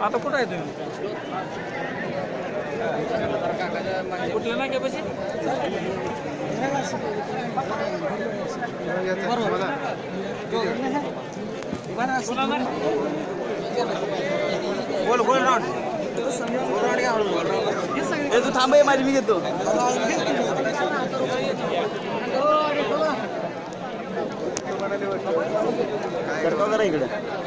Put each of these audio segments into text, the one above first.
आता कुठं आहे तुम्ही? कुठलं नाही काय पैसे? बोल बोल राऊंड तू थांब माझी मी घेतो. जरा इकडे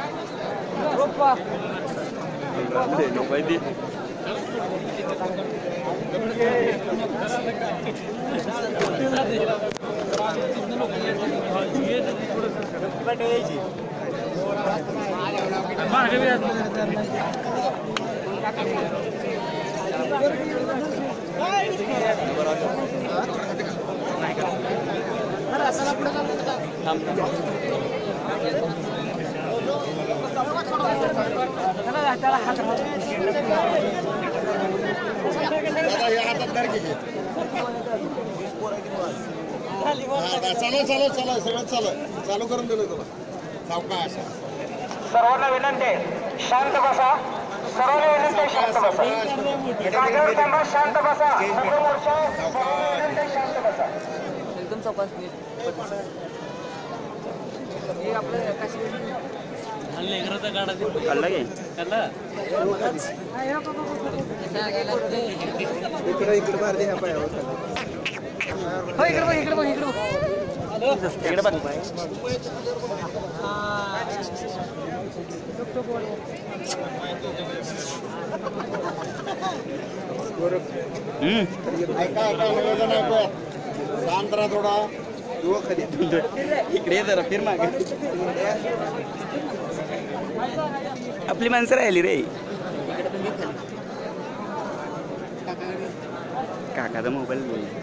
चालू करून दिलं तुला सावकाश. सर्वांना विनंती शांत बसा. सर्वांना विनंती शांत बसा. शांत बसा. शांत बसा. एकदम चौकास काढला गे इकडे इकडे बाहेर ह्या पायावर इकडे बघ इकडे बघ शांत राहा थोडा. इकडे जरा फिर मागे आपली माणसं राहिली रे. काकाचा मोबाईल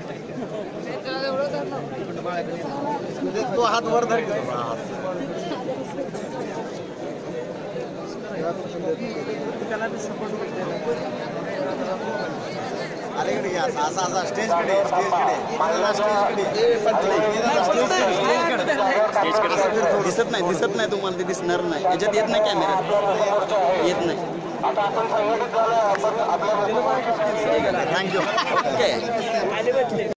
तो हात वर धर. अलीकडे घ्या असा स्टेजकडे दिसत नाही तुम्हाला. ते दिसणार नाही. याच्यात येत नाही कॅमेरा येत नाही. थँक्यू. ओके.